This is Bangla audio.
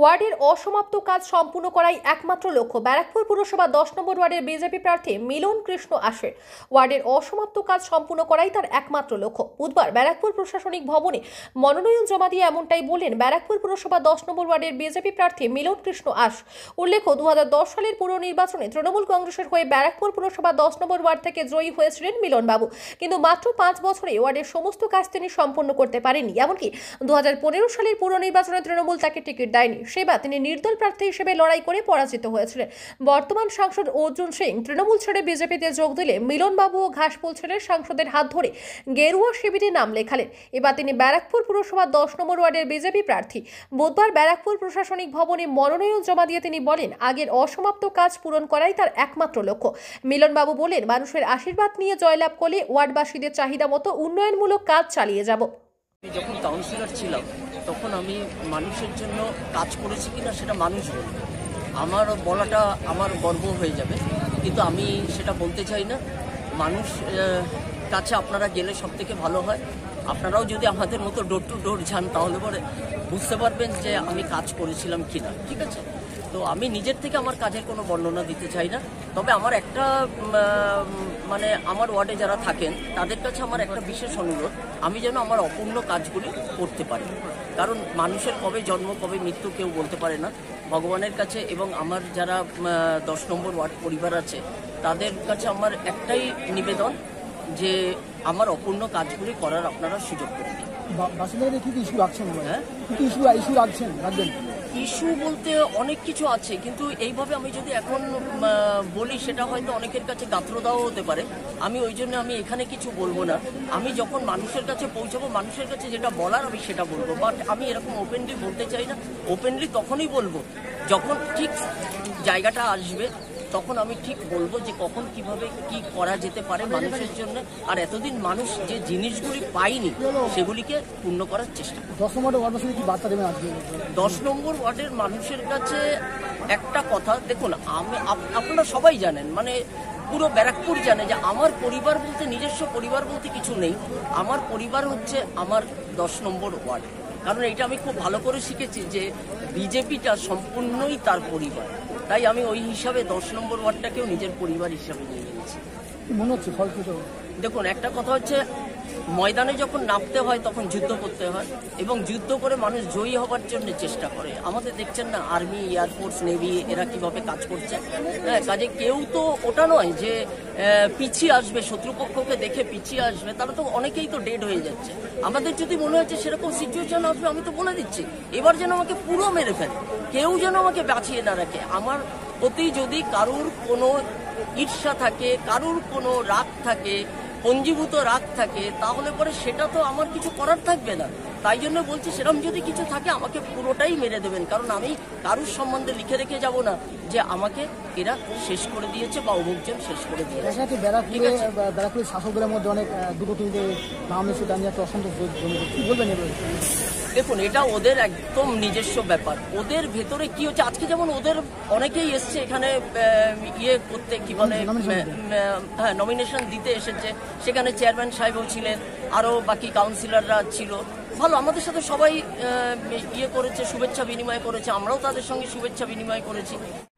ওয়ার্ডের অসমাপ্ত কাজ সম্পূর্ণ করাই একমাত্র লক্ষ্য। ব্যারাকপুর পুরসভা 10 নম্বর ওয়ার্ডের বিজেপি প্রার্থী মিলন কৃষ্ণ আশের। ওয়ার্ডের অসমাপ্ত কাজ সম্পূর্ণ করাই তার একমাত্র লক্ষ্য। বুধবার ব্যারাকপুর প্রশাসনিক ভবনে মনোনয়ন জমা দিয়ে এমনটাই বললেন ব্যারাকপুর পুরসভা 10 নম্বর ওয়ার্ডের বিজেপি প্রার্থী মিলন কৃষ্ণ আশ। উল্লেখ্য 2010 সালের পুর নির্বাচনে তৃণমূল কংগ্রেসের হয়ে ব্যারাকপুর পুরসভা 10 নম্বর ওয়ার্ড থেকে জয়ী হয়েছিলেন মিলন বাবু, কিন্তু মাত্র 5 বছরে ওয়ার্ডের সমস্ত কাজ তিনি সম্পন্ন করতে পারেননি। এমনকি 2015 সালের পুর নির্বাচনে তৃণমূল তাকে টিকিট দেয়নি, সেবার তিনি নির্দল প্রার্থী হিসেবে লড়াই করে পরাজিত হয়েছিলেন। বর্তমান সাংসদ অর্জুন সিং তৃণমূল ছেড়ে বিজেপিতে যোগ দিলে মিলন বাবু ও ঘাসফুল ছেড়ে সাংসদের হাত ধরে গেরুয়া শিবিরে নাম লেখালেন। এবার তিনি ব্যারাকপুর পুরসভা 10 নম্বর ওয়ার্ডের বিজেপি প্রার্থী। বুধবার ব্যারাকপুর প্রশাসনিক ভবনে মনোনয়ন জমা দিয়ে তিনি বলেন, আগের অসমাপ্ত কাজ পূরণ করাই তার একমাত্র লক্ষ্য। মিলন বাবু বলেন, মানুষের আশীর্বাদ নিয়ে জয়লাভ করলে ওয়ার্ডবাসীদের চাহিদা মতো উন্নয়নমূলক কাজ চালিয়ে যাব। যখন কাউন্সিলর ছিলাম তখন আমি মানুষের জন্য কাজ করেছি কিনা সেটা মানুষ বলবে। আমার বলাটা আমার গর্ব হয়ে যাবে, কিন্তু আমি সেটা বলতে চাই না। মানুষ কাছে আপনারা গেলে সব থেকে ভালো হয়। আপনারাও যদি আমাদের মতো ডোর টু ডোর যান তাহলে পরে বুঝতে পারবেন যে আমি কাজ করেছিলাম কিনা। ঠিক আছে, তো আমি নিজের থেকে আমার কাজের কোনো বর্ণনা দিতে চাই না। তবে আমার একটা মানে আমার ওয়ার্ডে যারা থাকেন তাদের কাছে আমার একটা বিশেষ অনুরোধ, আমি যেন আমার অপূর্ণ কাজগুলি করতে পারি। কারণ মানুষের কবে জন্ম কবে মৃত্যু কেউ বলতে পারে না। ভগবানের কাছে এবং আমার যারা 10 নম্বর ওয়ার্ড পরিবার আছে তাদের কাছে আমার একটাই নিবেদন যে আমার অপূর্ণ কাজগুলি করার আপনারা সুযোগ করে দিন। ইস্যু বলতে অনেক কিছু আছে, কিন্তু এইভাবে আমি যদি এখন বলি সেটা হয়তো অনেকের কাছে গাত্রদাহ হতে পারে। আমি ওই জন্য আমি এখানে কিছু বলবো না। আমি যখন মানুষের কাছে পৌঁছাবো, মানুষের কাছে যেটা বলার আমি সেটা বলবো। বাট আমি এরকম ওপেনলি বলতে চাই না। ওপেনলি তখনই বলবো যখন ঠিক জায়গাটা আসবে, তখন আমি ঠিক বলবো যে কখন কিভাবে কি করা যেতে পারে মানুষের জন্য। আর এতদিন মানুষ যে জিনিসগুলি পায়নি সেগুলিকে পূর্ণ করার চেষ্টা। 10 নম্বর ওয়ার্ডের মানুষের কাছে একটা কথা, দেখুন আপনারা সবাই জানেন, মানে পুরো ব্যারাকপুর জানে যে আমার পরিবার বলতে, নিজস্ব পরিবার বলতে কিছু নেই। আমার পরিবার হচ্ছে আমার 10 নম্বর ওয়ার্ড। কারণ এটা আমি খুব ভালো করে শিখেছি যে বিজেপিটা সম্পূর্ণই তার পরিবার। তাই আমি ওই হিসাবে 10 নম্বর ওয়ার্ডটাকেও নিজের পরিবার হিসাবে নিয়ে নিয়েছি। মনে হচ্ছে দেখুন, একটা কথা হচ্ছে ময়দানে যখন নামতে হয় তখন যুদ্ধ করতে হয়, এবং যুদ্ধ করে মানুষ জয়ী হবার জন্য চেষ্টা করে। আমাদের দেখছেন না আর্মি, এয়ারফোর্স, নেভি এরা কিভাবে কাজ করছে। হ্যাঁ, কাজে কেউ তো ওটা নয় যে পিছিয়ে আসবে, শত্রুপক্ষকে দেখে পিছিয়ে আসবে। তারা তো অনেকেই তো ডেড হয়ে যাচ্ছে। আমাদের যদি মনে হচ্ছে সেরকম সিচুয়েশন আসবে, আমি তো বলে দিচ্ছি এবার যেন আমাকে পুরো মেরে ফেলে, কেউ যেন আমাকে বাঁচিয়ে না রাখে। আমার প্রতি যদি কারুর কোনো ঈর্ষা থাকে, কারুর কোনো রাগ থাকে, পঞ্জীভূত রাগ থাকে, তাহলে পরে সেটা তো আমার কিছু করার থাকবে না। তাই জন্য বলছি, সেরকম যদি কিছু থাকে আমাকে পুরোটাই মেরে দেবেন। কারণ আমি কারুর সম্বন্ধে লিখে রেখে যাব না যে আমাকে এরা শেষ করে দিয়েছে বা অমুকজন শেষ করে দিয়েছে। ব্যারাকপুরের শাসকদের মধ্যে অনেক দুটো তিনটে নাম এসে দাঁড়িয়ে একটা অসন্তোষ কি বলবেন? দেখুন, এটা ওদের একদম নিজস্ব ব্যাপার। ওদের ভেতরে কি হচ্ছে, আজকে যেমন ওদের অনেকেই এসছে এখানে ইয়ে করতে, কি বলে, হ্যাঁ, নমিনেশন দিতে এসেছে। সেখানে চেয়ারম্যান সাহেবও ছিলেন, আরও বাকি কাউন্সিলররা ছিল। ভালো, আমাদের সাথে সবাই ইয়ে করেছে, শুভেচ্ছা বিনিময় করেছে। আমরাও তাদের সঙ্গে শুভেচ্ছা বিনিময় করেছি।